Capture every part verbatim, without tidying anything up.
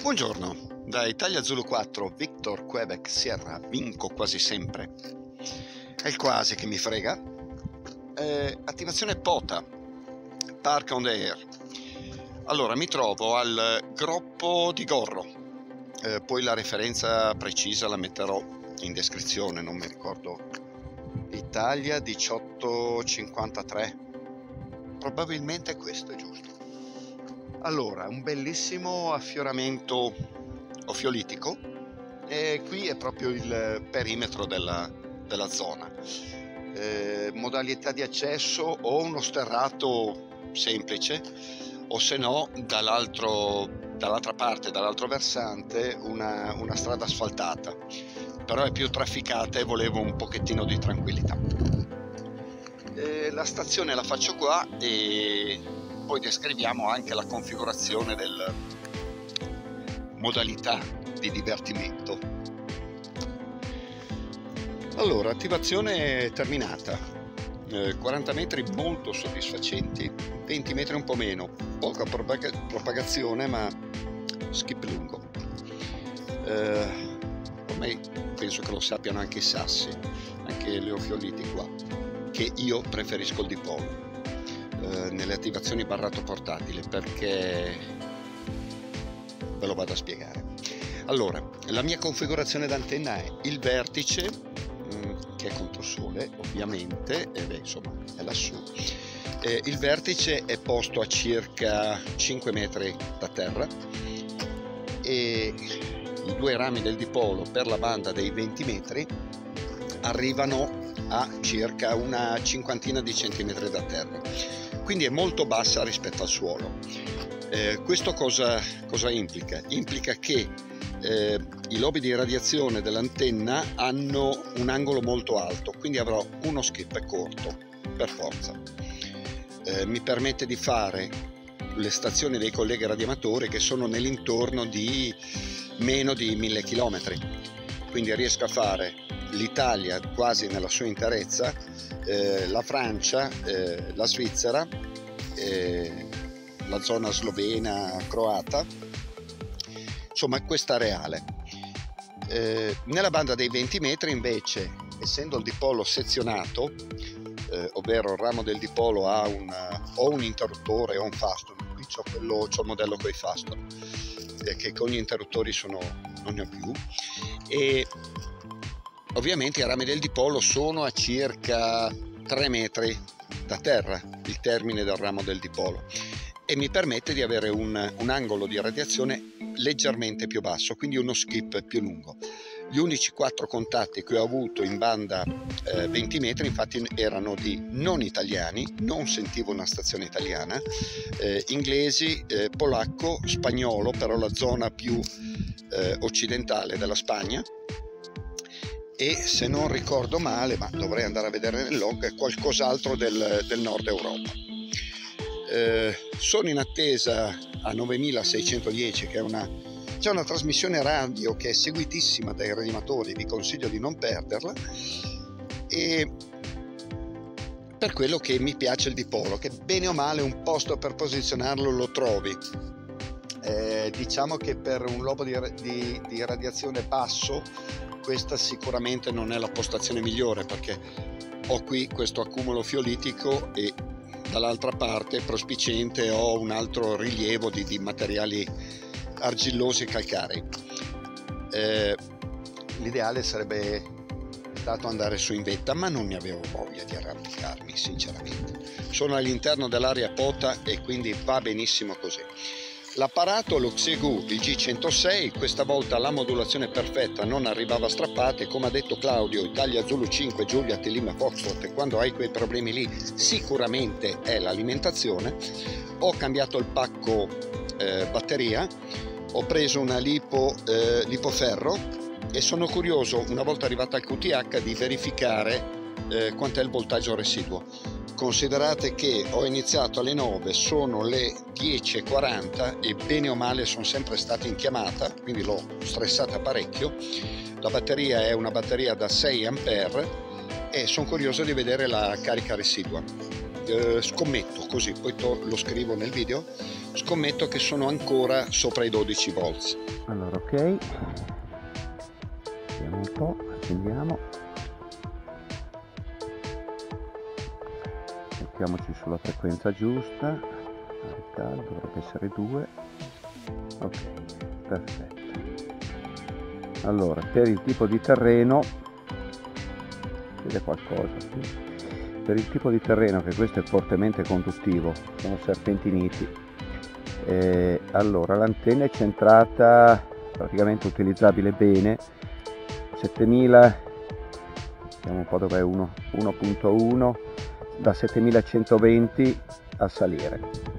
Buongiorno, da Italia Zulu quattro, Victor Quebec Sierra, vinco quasi sempre. È il quasi che mi frega. Eh, attivazione POTA, Park on the Air. Allora, mi trovo al Groppo di Gorro, eh, poi la referenza precisa la metterò in descrizione, non mi ricordo. Italia diciotto cinquantatré, probabilmente questo è giusto. Allora, un bellissimo affioramento ofiolitico e qui è proprio il perimetro della, della zona. Eh, modalità di accesso o uno sterrato semplice o se no dall'altro, dall'altra parte, dall'altro versante una, una strada asfaltata, però è più trafficata e volevo un pochettino di tranquillità. Eh, la stazione la faccio qua e poi descriviamo anche la configurazione del modalità di divertimento. Allora, attivazione terminata, eh, quaranta metri molto soddisfacenti, venti metri un po' meno, poca propag propagazione ma skip lungo. Eh, ormai penso che lo sappiano anche i sassi, anche le ofioliti qua, che io preferisco il dipolo nelle attivazioni barrato portatile, perché ve lo vado a spiegare. Allora, la mia configurazione d'antenna è il vertice mh, che è contro sole ovviamente, e beh, insomma è lassù. Eh, il vertice è posto a circa cinque metri da terra e i due rami del dipolo per la banda dei venti metri arrivano a circa una cinquantina di centimetri da terra, quindi è molto bassa rispetto al suolo. Eh, questo cosa, cosa implica? Implica che eh, i lobi di radiazione dell'antenna hanno un angolo molto alto, quindi avrò uno skip corto per forza. Eh, mi permette di fare le stazioni dei colleghi radioamatori che sono nell'intorno di meno di mille chilometri, quindi riesco a fare l'Italia quasi nella sua interezza, eh, la Francia, eh, la Svizzera, eh, la zona slovena, croata, insomma questa areale. Eh, nella banda dei venti metri invece, essendo il dipolo sezionato, eh, ovvero il ramo del dipolo ha una, o un interruttore o un faston, qui c'ho, quello, c'ho il modello con i faston, eh, che con gli interruttori sono, non ne ho più, e ovviamente i rami del dipolo sono a circa tre metri da terra, il termine del ramo del dipolo, e mi permette di avere un, un angolo di radiazione leggermente più basso, quindi uno skip più lungo. Gli unici quattro contatti che ho avuto in banda eh, venti metri infatti erano di non italiani, non sentivo una stazione italiana, eh, inglesi, eh, polacco, spagnolo, però la zona più eh, occidentale della Spagna, e se non ricordo male, ma dovrei andare a vedere nel log, qualcos'altro del, del nord Europa. Eh, sono in attesa a novemilaseicentodieci, che è una, c'è una trasmissione radio che è seguitissima dai radioamatori, vi consiglio di non perderla, e per quello che mi piace il dipolo, che bene o male un posto per posizionarlo lo trovi. Eh, diciamo che per un lobo di, di, di radiazione basso questa sicuramente non è la postazione migliore, perché ho qui questo accumulo fiolitico e dall'altra parte prospiciente ho un altro rilievo di, di materiali argillosi e calcarei. Eh, l'ideale sarebbe stato andare su in vetta, ma non ne avevo voglia di arrampicarmi sinceramente. Sono all'interno dell'area POTA e quindi va benissimo così. L'apparato, lo Xiegu, il G centosei, questa volta la modulazione perfetta, non arrivava a strappate, come ha detto Claudio, Italia Zulu cinque, Giulia, Lima, Foxtrot, e quando hai quei problemi lì sicuramente è l'alimentazione. Ho cambiato il pacco eh, batteria, ho preso una lipo, eh, lipoferro e sono curioso, una volta arrivata al Q T H, di verificare eh, quant'è il voltaggio residuo. Considerate che ho iniziato alle nove, sono le dieci e quaranta e bene o male sono sempre stato in chiamata, quindi l'ho stressata parecchio. La batteria è una batteria da sei ampere e sono curioso di vedere la carica residua. Eh, scommetto così, poi lo scrivo nel video, scommetto che sono ancora sopra i dodici volts. Allora, ok, vediamo un po', accendiamo, mettiamoci sulla frequenza giusta, il caldo dovrebbe essere due, ok, perfetto. Allora, per il tipo di terreno, vede qualcosa, sì. Per il tipo di terreno, che questo è fortemente conduttivo, sono serpentiniti, eh, allora l'antenna è centrata, praticamente utilizzabile bene, settemila, vediamo un po' dov'è uno punto uno, da settemilacentoventi a salire.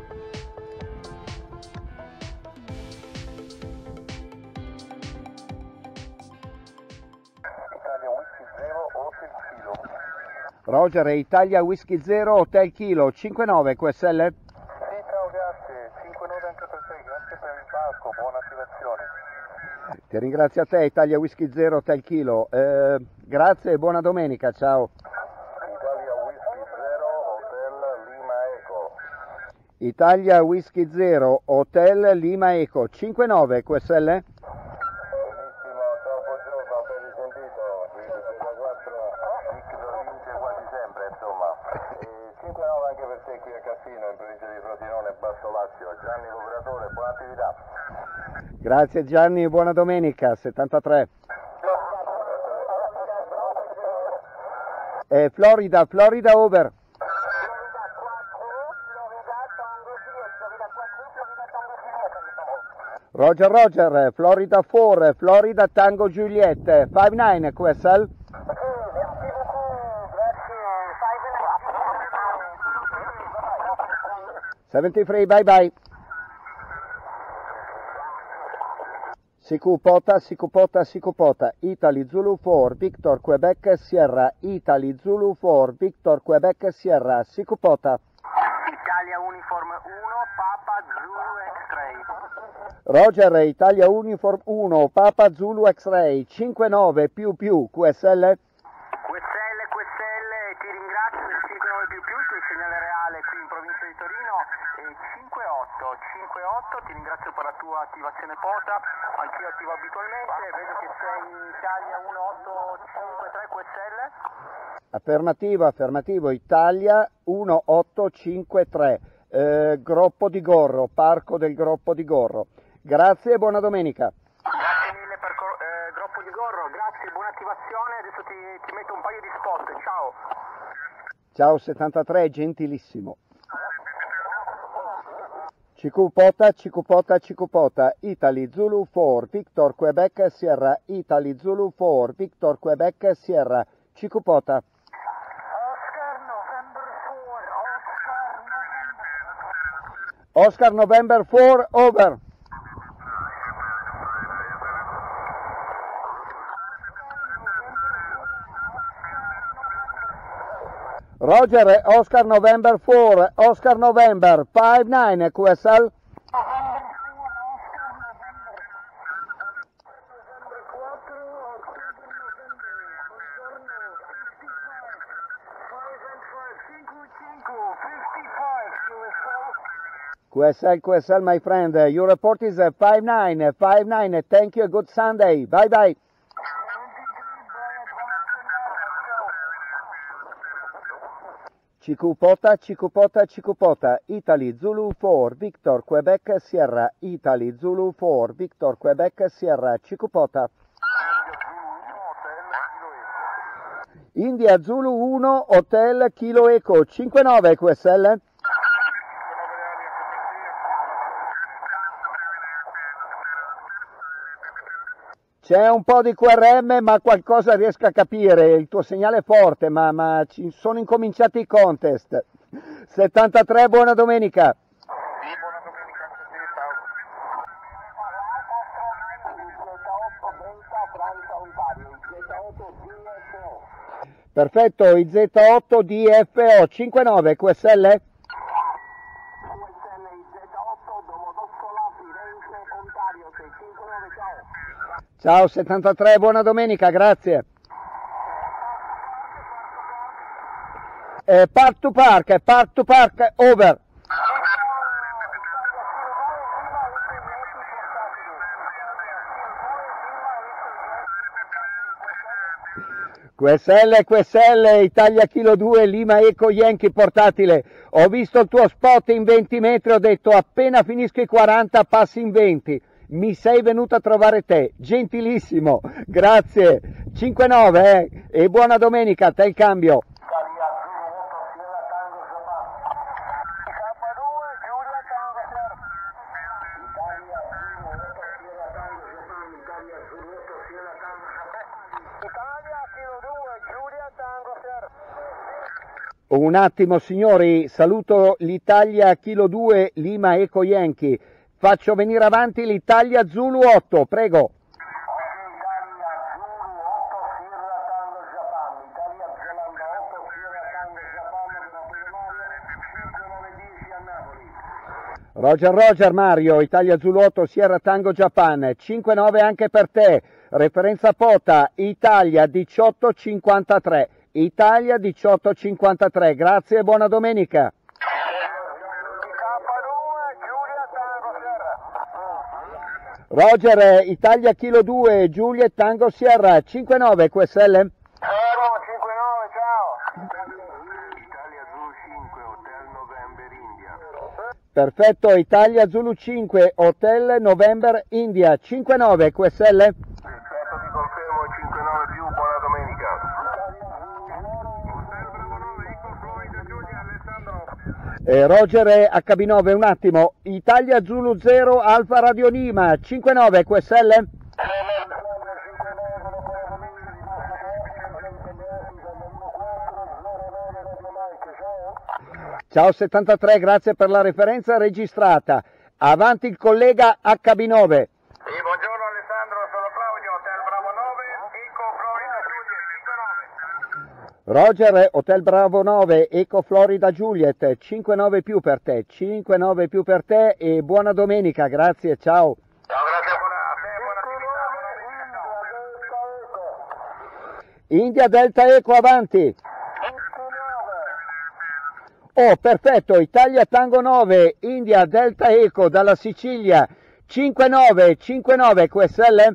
Roger, Italia Whisky Zero Hotel Kilo cinquantanove Q S L? Sì, ciao, grazie, cinquantanove anche per te, grazie per il parco, buona attivazione. Ti ringrazio a te, Italia Whisky Zero Hotel Kilo, eh, grazie e buona domenica, ciao. Italia Whisky Zero Hotel Lima Eco. Italia Whisky Zero Hotel Lima Eco cinquantanove Q S L? Benissimo, ciao, buongiorno, ben risentito, da quattro Victor vince quasi sempre, insomma. E cinquantanove anche per te qui a Cassino, in provincia di Frosinone, Basso Lazio. Gianni l'operatore, buona attività. Grazie Gianni, buona domenica, settantatré. Eh, Florida, Florida over. Roger, Roger, Florida quattro, Florida Tango Juliet, cinquantanove Q S L? settantatré, bye bye. Sicupota, Sicupota, Sicupota, Italy Zulu quattro, Victor Quebec Sierra, Italy Zulu quattro, Victor Quebec Sierra, Sicupota. Italia Uniform uno, Papa Zulu X-Ray. Roger, Italia Uniform uno, Papa Zulu X-Ray, cinquantanove più più, Q S L? Q S L, Q S L, ti ringrazio del cinquantanove più più, il segnale reale qui in provincia di Torino, e cinquantotto, cinquantotto, ti ringrazio per la tua attivazione pota, anch'io attivo abitualmente, vedo che sei in Italia uno otto cinque tre Q S L. Affermativo, affermativo, Italia uno otto cinque tre, eh, Groppo di Gorro, Parco del Groppo di Gorro. Grazie e buona domenica. Grazie mille per eh, Groppo di Gorro, grazie, buona attivazione, adesso ti, ti metto un paio di spot, ciao. Ciao settantatré, gentilissimo. Cicupota, Cicupota, Cicupota, Italy Zulu quattro, Victor Quebec Sierra, Italy Zulu quattro, Victor Quebec Sierra, Cicupota. Oscar November quattro, over. Roger, Oscar November quattro, Oscar November, cinquantanove Q S L? Q S L, Q S L, my friend, your report is cinquantanove, cinquantanove, thank you, good Sunday, bye bye. Cicupota, Cicupota, Cicupota, Italy Zulu quattro, Victor Quebec Sierra, Italy Zulu quattro, Victor Quebec Sierra, Cicupota. India Zulu uno, Hotel Kilo Eco, cinquantanove Q S L? C'è un po' di Q R M, ma qualcosa riesco a capire, il tuo segnale è forte, ma, ma ci sono incominciati i contest. settantatré, buona domenica. Sì, buona domenica anche a te, ciao. Perfetto, I Z otto D F O, cinquantanove Q S L? Ciao settantatré, buona domenica, grazie. Eh, park to park, park to park, over. Q S L, Q S L, Italia Kilo due, Lima Eco Yankee portatile. Ho visto il tuo spot in venti metri, ho detto appena finisco i quaranta passi in venti. Mi sei venuto a trovare te, gentilissimo, grazie. cinque nove eh? E buona domenica, te il cambio. Un attimo signori, saluto l'Italia Kilo due, Lima Eco Yankee. Faccio venire avanti l'Italia Zulu otto, prego. Roger Roger Mario, Italia Zulu otto, Sierra Tango Japan, cinque nove anche per te. Referenza Pota, Italia diciotto cinquantatré. Italia diciotto cinquantatré, grazie e buona domenica. Roger, Italia Kilo due, Giulia Tango Sierra, cinque nove Q S L. Fermo, cinque nove, ciao. Italia Zulu cinque, Hotel November India. Perfetto, Italia Zulu cinque, Hotel November India, cinque nove Q S L. Perfetto, ti confermo, cinque nove più, buona domenica. Hotel Bravo nove, Eco Florida Giulia, Alessandro. Eh, Roger H B nove, un attimo, Italia Zulu zero, Alfa Radio Lima, cinque nove Q S L. Ciao settantatré, grazie per la referenza registrata. Avanti il collega H B nove. Sì, buongiorno Alessandro, sono Claudio, Hotel Bravo nove, Eco Florida Giulia, cinque nove. Roger, Hotel Bravo nove, Eco Florida Juliet, cinque nove più per te, cinque nove più per te e buona domenica, grazie, ciao. Ciao, grazie, buona, a te, buona attività, buona attività. India Delta Eco, avanti. Oh, perfetto, Italia Tango nove, India Delta Eco dalla Sicilia, cinque nove, cinque nove Q S L.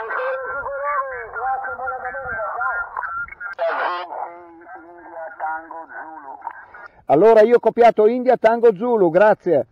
Allora io ho copiato India Tango Zulu, grazie.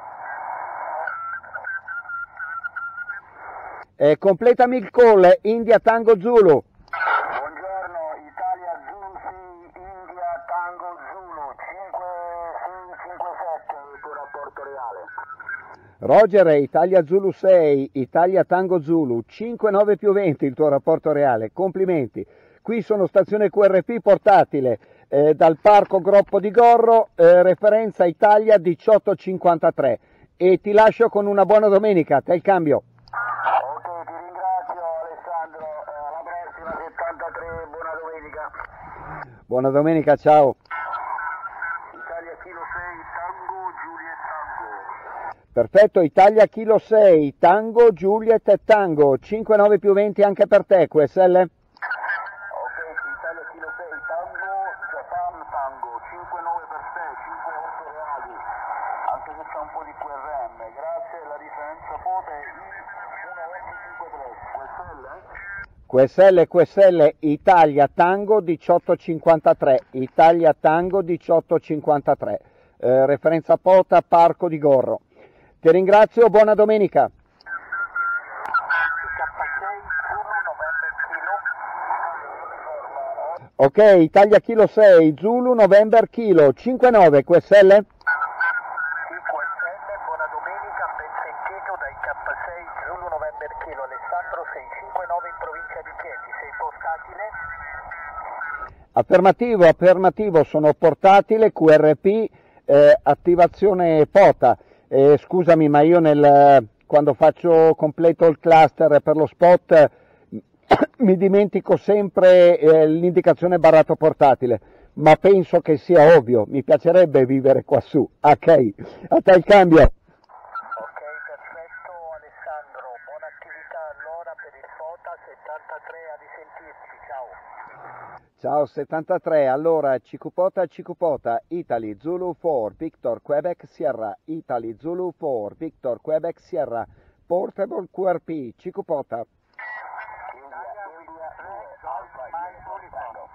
Eh, completami il call, India Tango Zulu. Buongiorno, Italia Zulu sei, India Tango Zulu, cinque sei cinque sette, il tuo rapporto reale. Roger, Italia Zulu sei, Italia Tango Zulu, cinque nove più venti il tuo rapporto reale, complimenti. Qui sono stazione Q R P portatile, eh, dal parco Groppo di Gorro, eh, referenza Italia diciotto cinquantatré e ti lascio con una buona domenica, te il cambio. Ok, ti ringrazio Alessandro, eh, alla prossima settantatré, buona domenica. Buona domenica, ciao. Italia Kilo sei, Tango, Giuliet Tango. Perfetto, Italia Kilo sei, Tango, Juliet e Tango, cinque nove più venti anche per te, Q S L. Italia Kilo sei, Tango, Japan Tango, cinque nove per te, cinque otto reali, anche se c'è un po' di Q R M, grazie, la differenza foto è I uno due cinque tre, Q S L? Q S L, Q S L, Italia Tango diciotto cinquantatré, Italia Tango diciotto cinquantatré, eh, referenza Pota, Parco di Gorro. Ti ringrazio, buona domenica. Ok, Italia Kilo sei, Zulu November Kilo, cinque nove Q S L? Sì, Q S L, buona domenica, ben sentito dai K sei, Zulu November Kilo, Alessandro sei cinque nove in provincia di Chieti, sei portatile? Affermativo, affermativo, sono portatile, Q R P, eh, attivazione Pota. Eh, scusami, ma io nel, quando faccio completo il cluster per lo spot mi dimentico sempre eh, l'indicazione barrato portatile, ma penso che sia ovvio, mi piacerebbe vivere qua su. Ok, a te il cambio. Ok, perfetto Alessandro, buona attività allora per il Fota settantatré, a risentirci, ciao. Ciao settantatré, allora Cicupota Cicupota, Italy Zulu quattro, Victor Quebec Sierra, Italy Zulu quattro, Victor Quebec Sierra, Portable Q R P, Cicupota. India, India, Alfa, Uniform.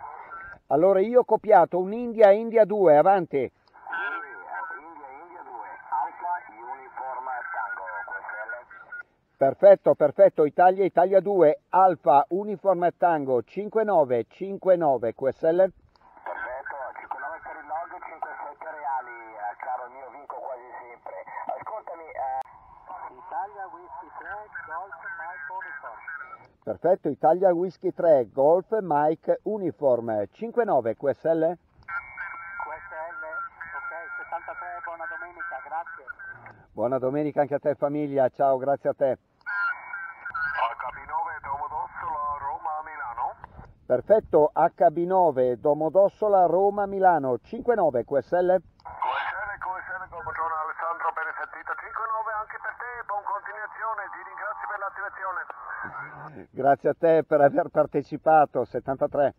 Allora io ho copiato un India India due, avanti. India India due, Alfa Uniform Tango, Q S L. Perfetto, perfetto, Italia Italia due, Alfa Uniform Tango cinque nove cinque nove Q S L. Perfetto, cinquantanove per il log, cinquantasette reali, eh, caro mio, vinco quasi sempre. Ascoltami, eh... Italia Whisky tre, Golf Mike Uniform. Perfetto, Italia Whisky tre, Golf Mike Uniform cinque nove Q S L. Q S L, ok, settantatré, buona domenica, grazie. Buona domenica anche a te famiglia, ciao, grazie a te. H B nove, Domodossola, Roma, Milano. Perfetto, H B nove, Domodossola, Roma, Milano, cinque nove Q S L. Q S L, Q S L, Golbatone Alessandro per il sentito, cinque nove anche per te, buon continuazione, ti ringrazio per l'attivazione. Grazie a te per aver partecipato, settantatré.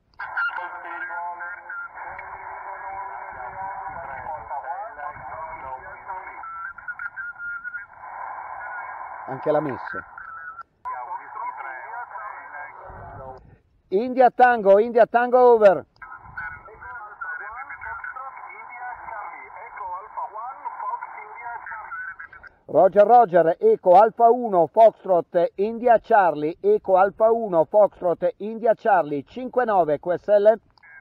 Anche la messa. India Tango, India Tango over. Roger Roger, Eco Alfa uno Foxtrot India Charlie, Eco Alfa uno Foxtrot India Charlie, cinque nove Q S L.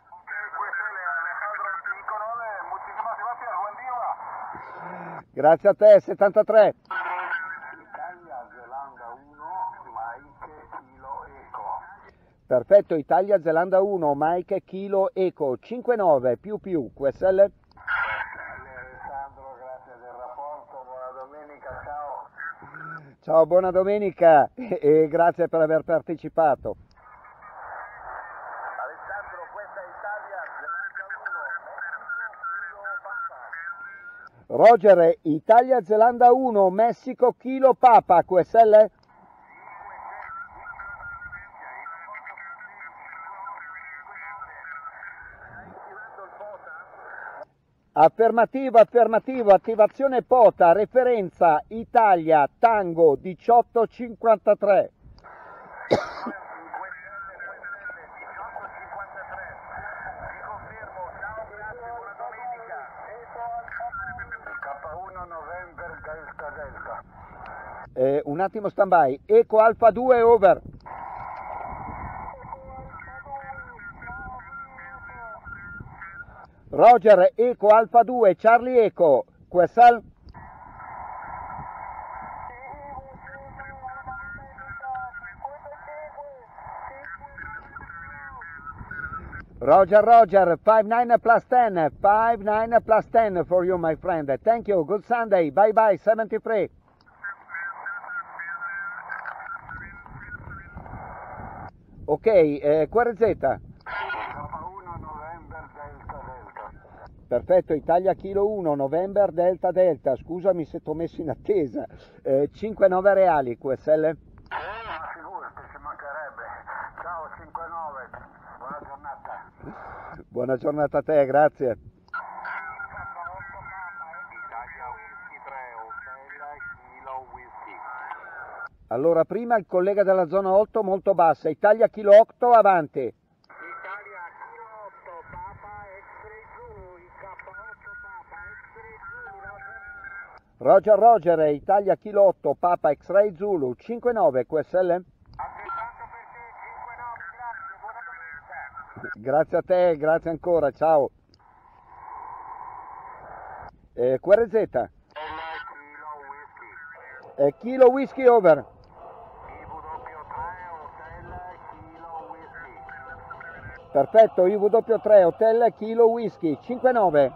Grazie a te, settantatré. Italia Zelanda uno, Mike Kilo Eco. Perfetto, Italia Zelanda uno, Mike Kilo Eco, cinque nove più più Q S L. Alessandro, grazie del rapporto, buona domenica, ciao. Ciao, buona domenica e grazie per aver partecipato. Alessandro, questa è Italia Zelanda uno, Messico, Kilo Papa. Roger, Italia Zelanda uno, Messico Kilo Papa, Q S L. Affermativo, affermativo, attivazione Pota, referenza Italia Tango diciotto cinquantatré. K uno November Delta Delta. Eh, un attimo stand by, Eco Alfa due over. Roger, Eco Alfa due, Charlie Eco, Q S L. Roger, Roger, five nine plus ten, five nine plus ten for you my friend, thank you, good Sunday, bye bye, seventy-three. Ok, eh, Q R Z. Perfetto, Italia Kilo uno, November Delta Delta, scusami se t'ho messo in attesa, eh, cinque nove reali Q S L? Eh, ma figurati, ci mancherebbe. Ciao, cinque nove, buona giornata. Buona giornata a te, grazie. Italia Whisky tre, Hotel Kilo Whisky. Allora, prima il collega della zona otto molto bassa, Italia Kilo otto, avanti. Roger Roger, Italia Kilo otto, Papa X-Ray Zulu, cinque nove Q S L? Altrettanto per te, cinque nove, grazie, buona domenica. Grazie a te, grazie ancora, ciao. Eh, Q R Z? Kilo Whisky. Eh, Kilo Whisky over. I W tre, Hotel Kilo Whisky. Perfetto, I W tre, Hotel Kilo Whisky, cinque nove.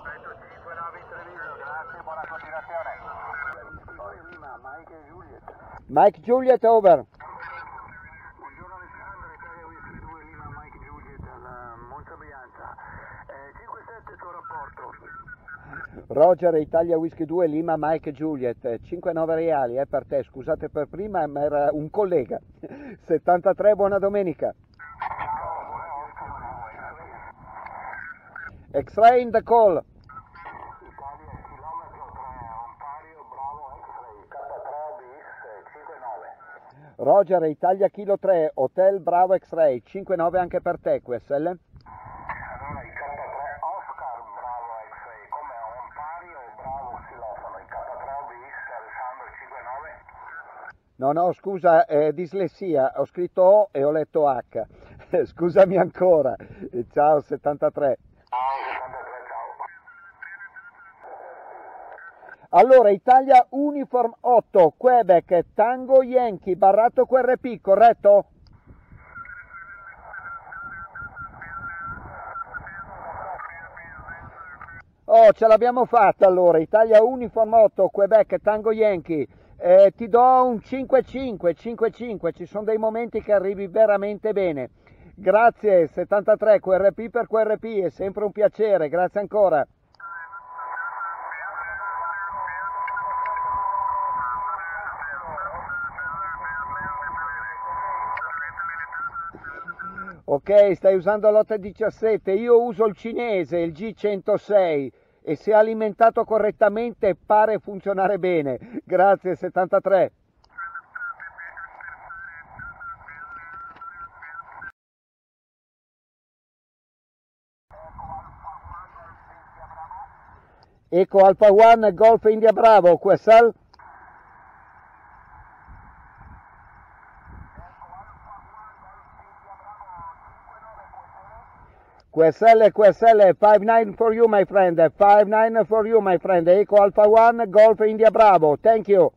Mike Juliet over. Buongiorno Alessandro, Italia Whisky due, Lima Mike Juliet, alla Monza Brianza. Eh, cinque sette tuo rapporto. Roger, Italia Whisky due, Lima Mike Juliet, cinque nove reali, è eh, per te, scusate per prima, ma era un collega. settantatré, buona domenica. X-Ray in the call. Roger, Italia Kilo tre, Hotel Bravo X-Ray, cinque nove anche per te, Q S L? No, no, scusa, eh, dislessia, ho scritto O e ho letto H. Scusami ancora. Ciao settantatré. Allora, Italia Uniform otto, Quebec, Tango Yankee, Barrato Q R P, corretto? Oh, ce l'abbiamo fatta allora, Italia Uniform otto, Quebec, Tango Yankee. Eh, ti do un cinque cinque, cinque cinque, ci sono dei momenti che arrivi veramente bene. Grazie settantatré, Q R P per Q R P, è sempre un piacere, grazie ancora. Ok, stai usando l'otto diciassette, io uso il cinese, il G centosei, e se alimentato correttamente pare funzionare bene. Grazie settantatré. Eco Alfa One, Golf India Bravo, Q S L? Q S L, Q S L, five nine for you, my friend, five nine for you, my friend, Eco Alfa One, Golf India Bravo, thank you.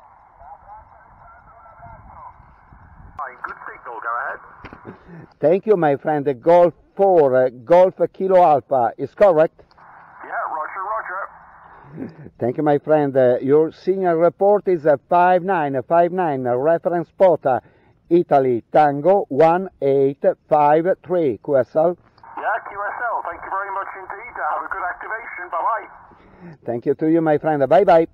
Good signal, go ahead. Thank you, my friend, Golf four, Golf Kilo Alpha, is correct? Yeah, roger, roger. Thank you, my friend, your signal report is five nine five nine, reference spot, Italy, Tango, one eight five three, Q S L? Yeah, Q S L, thank you very much indeed. Have a good activation. Bye-bye. Thank you to you, my friend. Bye-bye.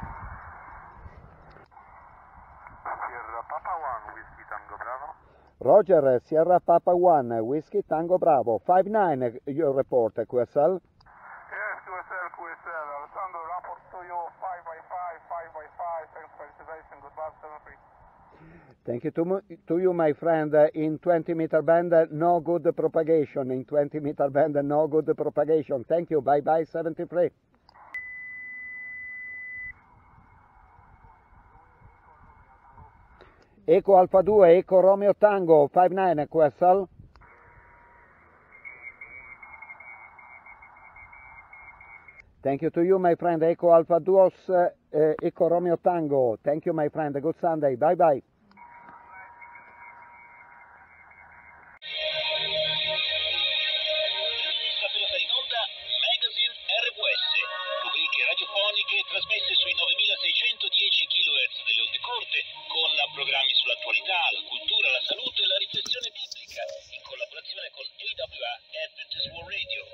Sierra Papa one, Whiskey Tango Bravo. Roger, Sierra Papa one, Whiskey Tango Bravo. five nine, your report, Q S L? Yes, Q S L, Q S L. Alessandro, report to you, five by five, five by five. Thanks for activation. Goodbye, seven three. Thank you to, to you, my friend. In twenty meter band, no good propagation. In twenty meter band, no good propagation. Thank you. Bye-bye, seventy-three. Eco Alfa due, Eco Romeo Tango, five nine, Q S L? Thank you to you, my friend. Eco Alfa Duos, uh, Eco Romeo Tango. Thank you, my friend. Good Sunday. Bye-bye. Trasmesse sui novemilaseicentodieci kilohertz delle onde corte, con programmi sull'attualità, la cultura, la salute e la riflessione biblica, in collaborazione con A W R Adventist World Radio.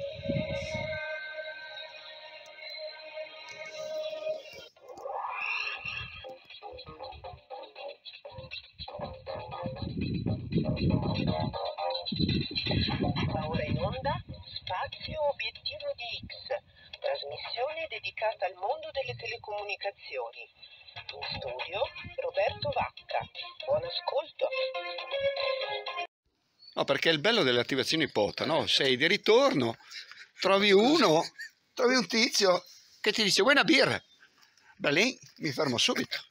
Ora in onda, Spazio Obiettivo di X. Trasmissione dedicata al mondo delle telecomunicazioni. In studio Roberto Vacca. Buon ascolto. No, perché il bello delle attivazioni P O T A, no? Sei di ritorno, trovi uno, trovi un tizio che ti dice vuoi una birra? Beh, lì mi fermo subito.